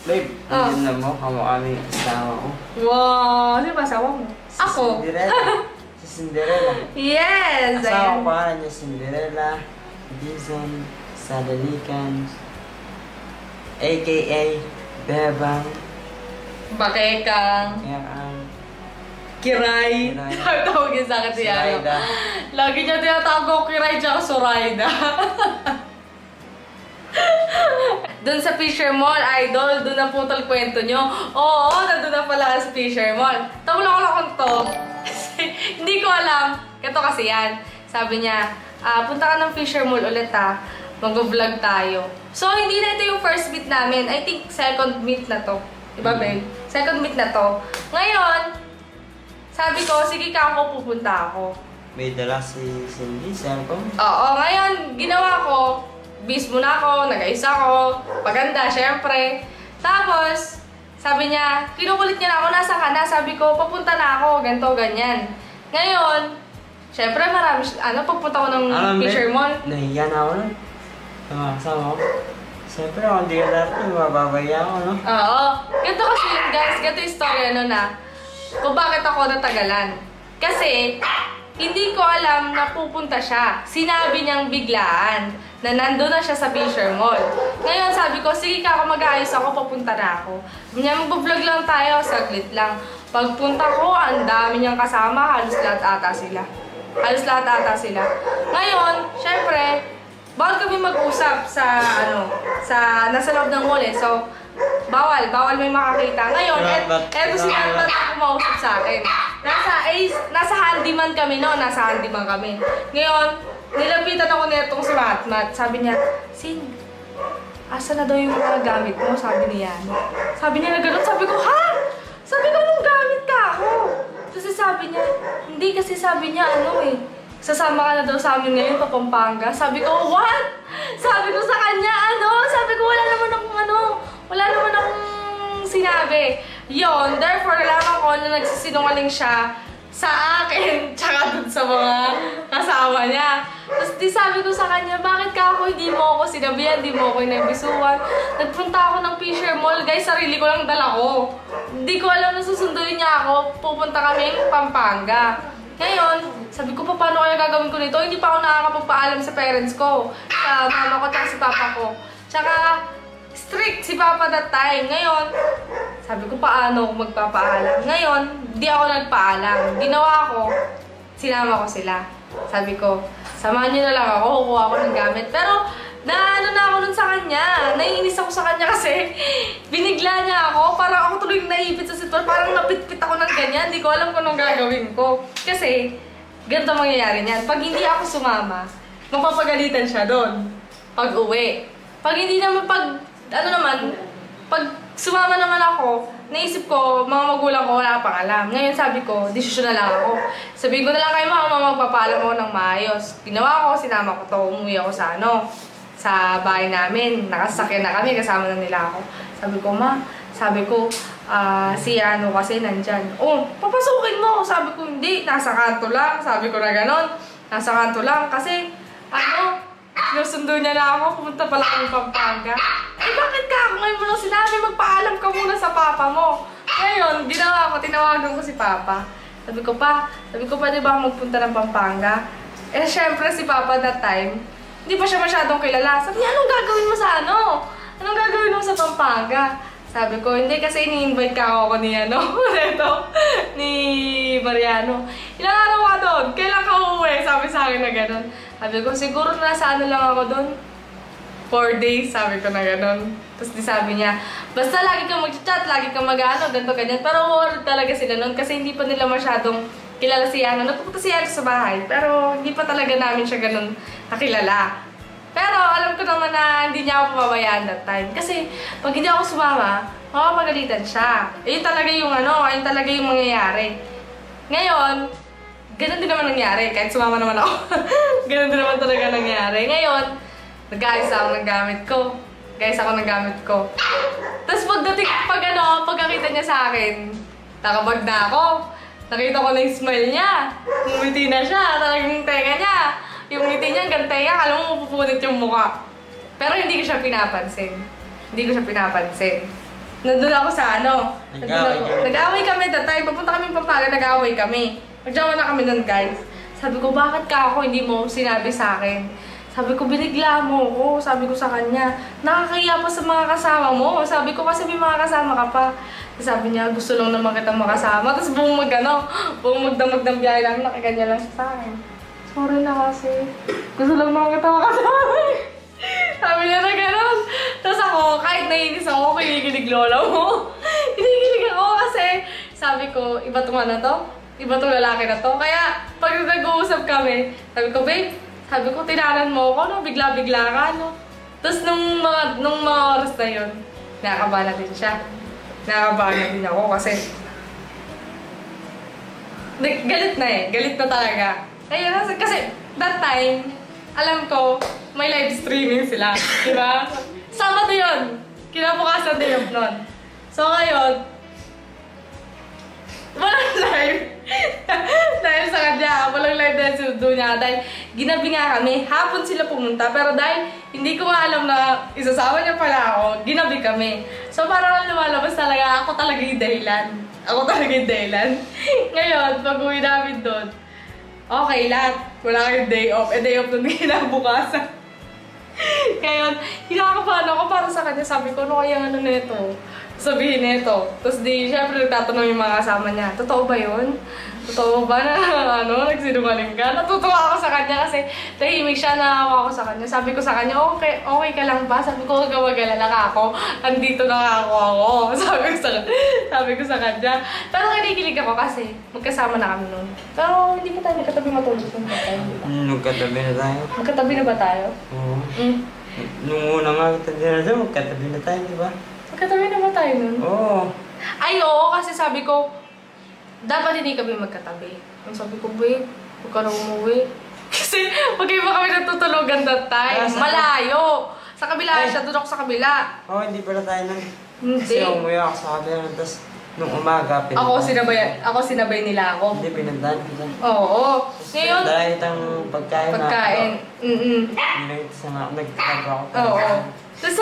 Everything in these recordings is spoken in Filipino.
Babe, hindi na mo, kamukha ni asawa ko. Wow! Sino ba asawa mo? Ako? Si Cinderella. Yes! Asawa ko pangalan niya Cinderella, Dizon, Sadalikan, a.k.a. Bebang. Bakekang. Kiray. Tawagin sa akin si Yano. Lagi niya tinatago Kiray tsaka Zoraida. Doon sa Fisher Mall, idol, doon ang putol kwento nyo. Oo, nandun na pala sa Fisher Mall. Tawala ko to. Hindi ko alam. Ito kasi yan. Sabi niya, punta ka ng Fisher Mall ulit ha. Mag-vlog tayo. So, hindi na ito yung first meet namin. I think second meet na to. Diba, Ben? Second meet na to. Ngayon, sabi ko, sige ka ako, pupunta ako. May dala si Cindy, cellphone? Oo, ngayon, ginawa ko, bis muna ako, nag-ayos ako, paganda, syempre. Tapos, sabi niya, kinukulit niya na ako, nasa ka na? Sabi ko, papunta na ako, ganito, ganyan. Ngayon, syempre, marami, pagpunta ko ng Fisher Mall. Nahiya na ako nun. Kasama ko. Siyempre, kung di ka dati, mababaya ako, no? Oo. Ganito kasi yun, guys, ganito yung story, kung bakit ako natagalan. Kasi, hindi ko alam na pupunta siya. Sinabi niyang biglaan na nandun na siya sa Fisher Mall. Ngayon, sabi ko, sige ka, kung mag-aayos ako, papunta na ako. Mag-vlog lang tayo, saglit lang. Pagpunta ko, ang dami niyang kasama, halos lahat ata sila. Ngayon, syempre, bawal kami mag-usap sa, nasa loob ng mall eh. So, bawal may makakita. Ngayon, eto si Arman na kumausap sa akin. Nasa handyman kami, nasa handyman kami. Ngayon, nilapitan ako netong si Matmat. Sabi niya, Sin, asa na daw yung mga gamit mo? Sabi ni Yano. Sabi niya na gano'n. Sabi ko, ha? Sabi ko, anong gamit ka ako? Kasi sabi niya, hindi kasi sabi niya, sasama ka na daw sa amin ngayon, Pampanga. Sabi ko, what? Sabi ko sa kanya, Sabi ko, wala naman akong sinabi. Yon, therefore, nalaman ko na nagsisinungaling siya sa akin, tsaka dun sa mga kasama niya. Tapos di sabi ko sa kanya, bakit ka ako hindi mo ako sinabihan, hindi mo ako inabisuan. Nagpunta ako ng Fisher Mall, guys, sarili ko lang dala ko. Hindi ko alam na susunduin niya ako, pupunta kami Pampanga. Ngayon, sabi ko, paano kaya gagawin ko nito? Hindi pa ako nakakapagpaalam sa parents ko, sa mama ko, tsaka si papa ko. Tsaka, strict si papa that time. Ngayon, sabi ko, paano ako magpapaalam? Ngayon, di ako nagpaalam. Ginawa ko, sinama ko sila. Sabi ko, samahan niyo na lang ako, kukuha ako ng gamit. Pero, na ako nun sa kanya. Naiinis ako sa kanya kasi binigla niya ako. Parang ako tuloy naipit sa sitwasyon. Parang napitpit ako ng ganyan. Hindi ko alam kung anong gagawin ko. Kasi, ganito mangyayari niyan. Pag hindi ako sumama, mapapagalitan siya doon. Pag uwi. Pag hindi naman, pag sumama naman ako, naisip ko, mga magulang ko, wala pang alam. Ngayon sabi ko, desisyon na lang ako. Sabihin ko na lang kay mama, magpapaalam ako ng maayos. Ginawa ko, sinama ko to, umuwi ako sa bahay namin. Nakasakyan na kami, kasama na nila ako. Sabi ko, si Yano kasi nandyan. Oh, papasukin mo. Sabi ko, hindi, nasa kanto lang. Sabi ko na ganon, nasa kanto lang. Kasi, sinusundo niya na ako, pumunta pala akong Pampanga. Bakit ka ako? Ngayon mo lang sinabi, magpaalam ka muna sa papa mo. Ngayon, ginawa ko, tinawagan ko si papa. Sabi ko pa, di ba magpunta ng Pampanga? Syempre si papa that time, hindi pa siya masyadong kilala. Sabi niya, anong gagawin mo sa Anong gagawin mo sa Pampanga? Sabi ko, hindi kasi ini-invite ka ako ni ni Mariano. Ilang araw ka doon? Kailan ka uuwi? Sabi sa akin na gano'n. Sabi ko, siguro nasa lang ako doon. 4 days, sabi ko na gano'n. Tapos di sabi niya, basta lagi kang mag-chat, lagi kang ganito, ganyan. Pero worried talaga sila noon kasi hindi pa nila masyadong kilala si Yano. Nagpupunta si Yano sa bahay, pero hindi pa talaga namin siya gano'n nakilala. Pero alam ko naman na hindi niya ako pababayaan that time. Kasi pag hindi ako sumama, makapagalitan siya. Ayun talaga yung ayun talaga yung mangyayari. Ngayon, ganun din naman nangyari. Kahit sumama naman ako. Ganun din naman talaga nangyari. Ngayon, nag-ayos ako ng gamit ko. Tapos pagkakita niya sa akin, nakabag na ako. Nakita ko na yung smile niya. Ngumiti na siya. Talagang tenga niya. Yung ngiti niya, ganteya, alam mo, mapupunit yung mukha. Pero hindi ko siya pinapansin. Nandun ako sa ano. Nag-away kami that time. Papunta kami Pampanga, nag-away kami. Nagjawa na kami nun, guys. Sabi ko, bakit ka ako hindi mo sinabi sa akin? Sabi ko, binigla mo ako. Sabi ko sa kanya, nakakahiya pa sa mga kasama mo. Sabi ko, kasi may mga kasama ka pa. Sabi niya, gusto lang naman kitang makasama. Tapos buong magdamag ng biyahe lang, nakaganya lang siya sa akin. Sorry na kasi. Gusto lang naman kitang makasama. Sabi niya na gano'n. Tapos ako, kahit nainis ako, kinikilig lola mo. Kinikilig ako kasi sabi ko, iba tong ano to? Iba tong lalaki na to. Kaya pag nag-uusap kami, sabi ko, babe, sabi ko, tinanan mo ako, no? Bigla-bigla ka, no? Tapos nung mga oras na yun, nakakabahan din siya. Nakakabahan din ako kasi galit na eh. Galit na talaga. Kaya kasi that time, alam ko, may live streaming sila. Diba? Sabado yun. Kinabukasan din yung nun. So ngayon, walang live. Dahil sa kanya, walang live dahil sudo niya. Dahil ginabi nga kami, hapon sila pumunta. Pero dahil hindi ko nga alam na isasama niya pala ako, ginabi kami. So parang lumalabas talaga, ako talaga yung dahilan. Ako talaga yung dahilan. Ngayon, pag-uwi namin doon, okay lahat. Wala kayong day off. Day off nun kinabukasan. Ngayon, hinakabahan ako para sa kanya. Sabi ko, ano kaya ano nito? Sabihin nito. Tapos syempre nagtatanong yung mga kasama niya. Totoo ba yun? Totoo ba na nagsinungaling ka? Natutuwa ako sa kanya kasi tahimik siya, naawa ako sa kanya. Sabi ko sa kanya, okay ka lang ba? Sabi ko, huwag magalala ka ako. Andito na ako. Sabi ko sa kanya. Pero kinikilig ako kasi magkasama na kami nun. Pero hindi pa tayo magkatabi matulog nun. Magkatabi na tayo. Magkatabi na ba tayo? Oo. Nung una nga kita dyan, magkatabi na tayo, di ba? Magkatabi na ba tayo nun? Oo. Ay, oo, kasi sabi ko, dapat hindi kami magkatabi. Ang sabi ko, babe, huwag ka na umuwi. Kasi magkaiba kami natutulugan that time. Malayo. Sa kabila siya, doon ako sa kabila. Oo, hindi pala tayo nun. Hindi. Kasi umuwi ako sa kabila. Tapos nung umaga, pinuntahan. Ako sinabay nila ako. Hindi, pinuntahan kita. Oo. Ngayon, dahil itang pagkain. Pagkain. Nagtatago ako. Oo. Tapos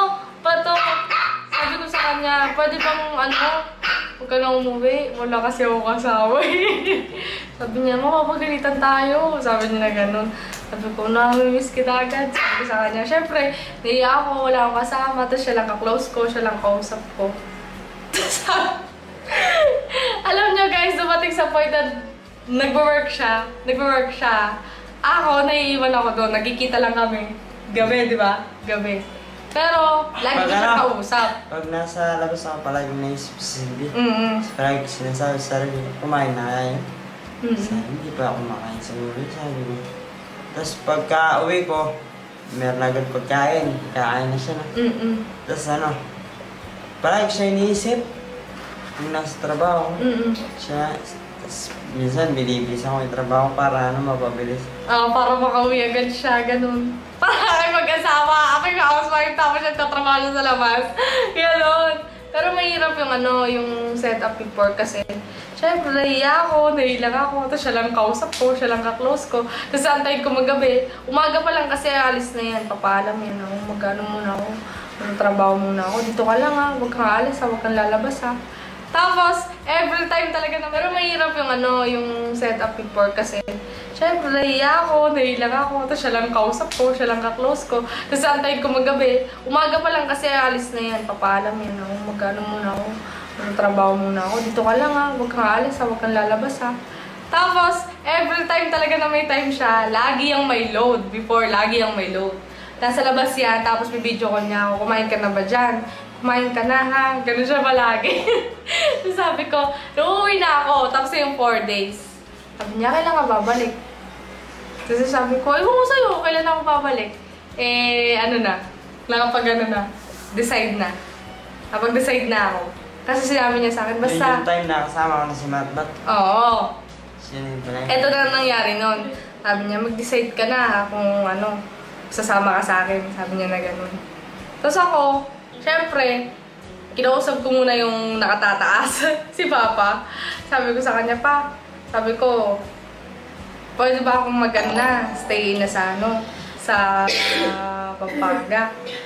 sabi ko sa kanya, pwede bang huwag ka na umuwi. Wala kasi ako kasama. Sabi niya, mapapagalitan tayo. Sabi niya na ganun. Sabi ko, namimiss kita agad. Sabi ko sa kanya, syempre, naiya ako, wala akong kasama. Tapos siya lang ka-close ko, siya lang kausap ko. Alam niyo guys, dumating sa point na nagwo-work siya. Ako, naiiwan ako doon. Nagkikita lang kami. Gabi, di ba? Gabi. Pero, lagi ko siya kausap. Pag nasa labas ako, palagi naisip si Cindy. Mm-hmm. Palagi sinasabi sa sarili, kumain na kayo. Mm-hmm. Hindi pa ako kumakain sa ulo, sabi ko. Tapos pagka uwi ko, meron agad pagkain. Kakain na siya na. Mm-hmm. Tapos palagi siya iniisip. Kung nasa trabaho, siya, tapos minsan binibis ako yung trabaho para mapabilis. Para makauwi agad siya, ganun. Para kayo mag-asawa, ako yung housewife, tapos siya tatrabaho siya sa labas. Ganun. Pero mahirap yung setup before kasi syempre, nahiya ako, nahilang ako, tapos siya lang kausap ko, siya lang ka-close ko. Tapos antayin ko magabi. Umaga pa lang kasi alis na yan, papaalam yan ako, mag-ano muna ako, trabaho muna ako. Dito ka lang huwag kang alis huwag kang lalabas Tapos, every time talaga na, pero mahirap yung setup before kasi syempre, nahiya ako, nahilang ako, tapos siya lang kausap ko, siya lang ka-close ko. Tapos antayin ko magabi. Umaga pa lang kasi alis na yan, papaalam yan ako, mag-ano muna ako, trabaho muna ako. Dito ka lang huwag kang alis huwag kang lalabas Tapos, every time talaga na may time siya, lagi yung may load. Before, lagi yung may load. Nasa labas yan, tapos may video ko niya ako, kumain ka na ba dyan? Kumain ka na Ganun siya palagi. So sabi ko, uuwi na ako. Tapos yung 4 days. Sabi niya, kailan ka babalik? Kasi sabi ko, ewan ko sa'yo, kailan ako babalik? Decide na. Kapag-decide na ako. Kasi sinabi niya sa akin, basta... Yung time na kasama ko na si Matbat. Oo. Ito na nangyari nun. Sabi niya, mag-decide ka na kung sasama ka sa akin. Sabi niya na ganun. Tapos ako, syempre, kinausap ko muna yung nakatataas, si Papa. Sabi ko sa kanya, Pa, sabi ko, pwede ba akong stay na sa Pampanga?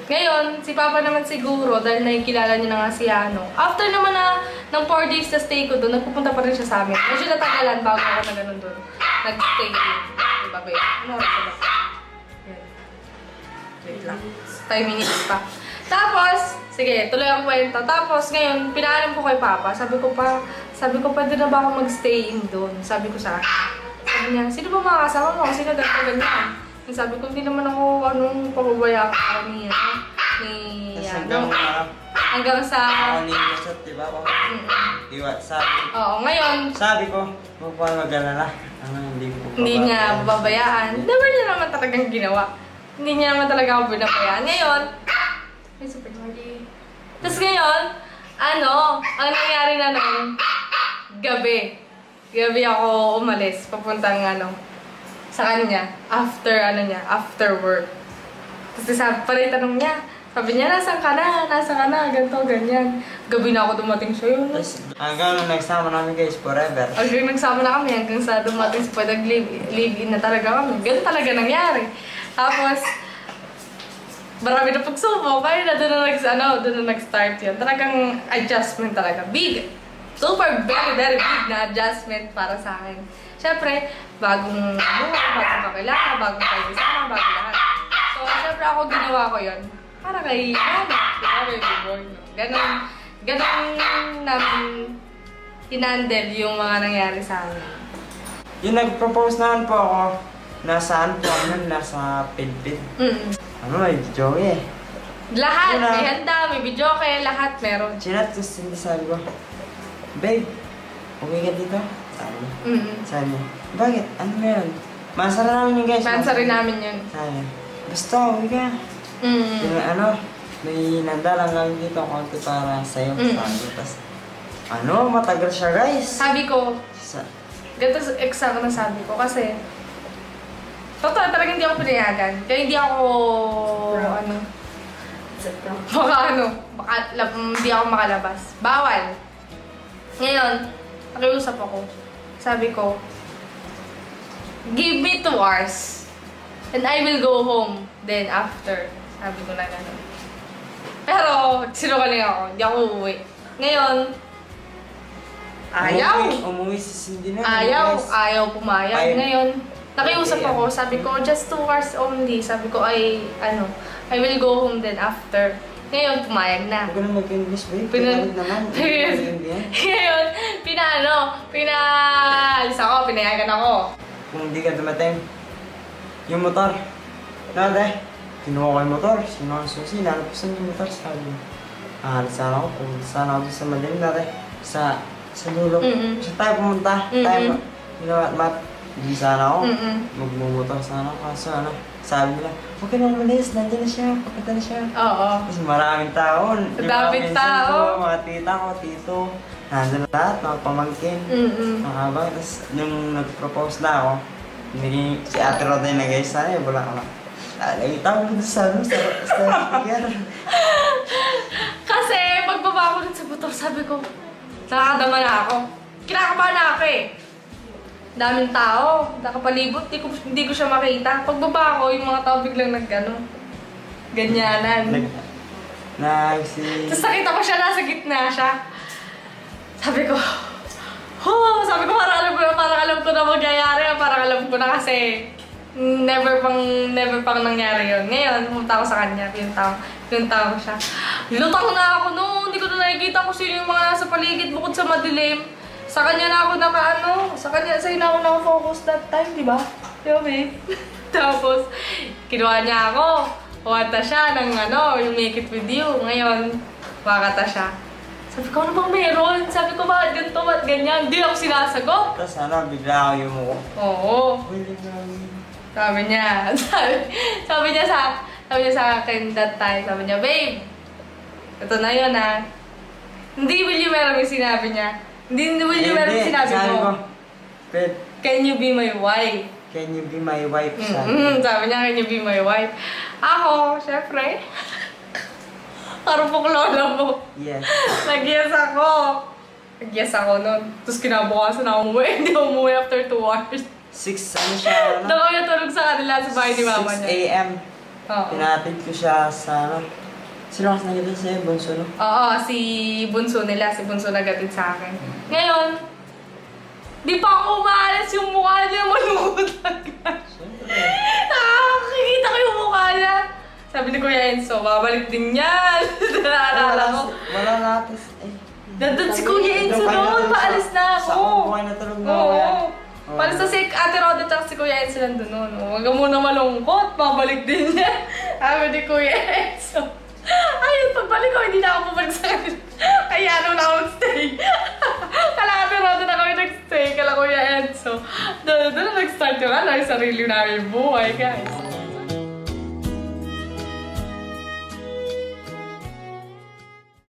Ngayon, si Papa naman siguro, dahil nakikilala niya na nga si Yano, after naman ng 4 days na stay ko doon, nagpupunta pa rin siya sa amin. Medyo natagalan bago ako na ganun doon. Nag-stay din. Diba ba yun? Ano oras ba? Yan. Wait lang. 5 minutes pa. Tapos, sige, tuloy ang kwento. Tapos, ngayon, pinaalam ko kay Papa. Sabi ko, pwede na ba ako mag-stay in doon? Sabi ko sa akin. Sabi niya, sino ba mga kasama mo? Kasi ganyan. Sabi ko, hindi naman ako pababayaan ka ni Yano. Hanggang sa... diba? Diba? Oo, ngayon... Sabi ko, huwag ko mag-alala. Hindi niya babayaan. Never niya naman talagang ginawa. Hindi niya naman talaga ako binabayaan. Ngayon... Ay, super mardy. Tapos ngayon, ang nangyari na noon, gabi. Gabi ako umalis, papuntang sa kanya, after work. Tapos parang tanong niya, sabi niya, nasaan ka na, ganito, ganyan. Gabi na ako dumating sa'yo. Hanggang nagsama namin guys, forever. Hanggang nagsama na kami, hanggang sa dumating sa live-in na talaga kami. Ganun talaga nangyari. Tapos, marami na pagsubok, kaya na doon na nag-start yun. Talagang adjustment talaga. Big, super, very, very big na adjustment para sa akin. Siyempre, bagong bagong kakilala, bagong kayo sama, bagong lahat. So, siyempre ako ginawa ko yun. Para kay Yano, kay Buong. Ganon namin hinandle yung mga nangyari sa amin. Yung nag-propose naman po ako, nasaan po nasa Pilpil. May video eh. Lahat, may handa, may video kaya lahat meron. Chinat, sabi ko, babe, uwi ka dito? Sabi niya, bakit? Ano meron? Mansara namin yun guys. Mansara namin yun. Sabi, basta, uwi ka. May nanda lang lang dito konti para sa'yo. Sabi, tapos, matagal siya guys. Sabi ko, ganito exact na sabi ko kasi, totoo talagang hindi ako pinayagan. Kaya hindi ako, hindi ako makalabas. Bawal. Ngayon, nakiusap ako. Sabi ko, give me 2 hours and I will go home then after. Sabi ko na gano'n. Pero, sinungaling ako. Hindi ako uuwi. Ngayon, ayaw. Umuwi si Cindy na. Ayaw pumayag. Ngayon, nakiusap ako. Sabi ko, just 2 hours only. Sabi ko, I will go home then after. Ngayon, pumayag na. Huwag ka na mag-English, babe. Pinalit naman. Ngayon, pinaalis ako, pinayagan ako. Kung hindi ka dumating, yung motor. Kinuha ko yung motor. Sino ang susi? Nalapasan yung motor. Sabi ko, sana ako. Sana ako sa madilim natin. Sa dulo. Sa tayo pumunta. Tayo, mat. Hindi sana ako. Magmumotor sana ako. Kaso sabi nila, huwag ka nang umalis, nandiyan na siya, papunta na siya. Oo. Kasi maraming tao. Maraming tao. Mga tita ko, tito. Nandun lahat, mga pamangkin. Nakabang. Tapos nung nag-propose na ako, si Ate Roday na guys, sana wala ka lang. Nakita ko dito sa speaker. Kasi pagbaba ko dun sa motor, sabi ko, nakakadama na ako. Kinakabahan na ako eh. Daming tao, nakapalibot, hindi ko siya makita. Pagbaba ko, yung mga tao biglang ganyanan. Tapos nakita ko siya, nasa gitna siya. Sabi ko, parang alam ko na mangyayari, parang alam ko na kasi never pang nangyari yun. Ngayon, pumunta ako sa kanya, pinunta ko siya. Lutang na ako noon, hindi ko na nakikita kung sino yung mga nasa paligid bukod sa madilim. Sa kanya na ako sa'yo na ako naka-focus that time, di ba? Di ba, babe? Tapos, kinuha niya ako. Kumanta siya ng yung Make It With You. Ngayon, makakata siya. Sabi ko, ano bang meron? Sabi ko, bakit ganito, bakit ganyan? Hindi ako sinasagot. Tapos bigla ako yung mo. Oo. Sabi niya sa akin that time, sabi niya, babe, ito na yun Hindi will you meron yung sinabi niya. Hindi will you meron yung sinabi mo. Can you be my wife? Can you be my wife? Sabi niya, can you be my wife? Ako, syempre. Parang lola mo. Yes. Nag-yes ako nun. Tapos kinabukasan ako umuwi. Hindi ako umuwi after 2 hours. 6, ano siya? Doon kami natulog sa kanila sa bahay ni mama niya. 6 a.m. Oo. Pinatid ko siya sa ano. Sino kasi nagatid sa'yo? Bunso, no? Oo, si Bunso nila. Si Bunso nagatid sa akin. Ngayon, di pa ako umaalis yung mukha niya. Malungkot agad. Nakikita ko yung mukha niya. Sabi ni Kuya Enzo, babalik din yan. Naalala ko. Wala natin. Nandun si Kuya Enzo noon. Paalis na ako. Sa akong buhay na tulog na ako yan. Paalis na si Ate Roda at si Kuya Enzo nandun noon. Huwag ka muna malungkot. Babalik din yan. Sabi ni Kuya Enzo. Ayun, pagbalik ko, hindi na ako pabalik sa kanila. Kaya ano na ako nag-stay. Kala Ate Roda na kami nag-stay. Kala Kuya Enzo. Doon na nag-start yung sarili namin buhay, guys.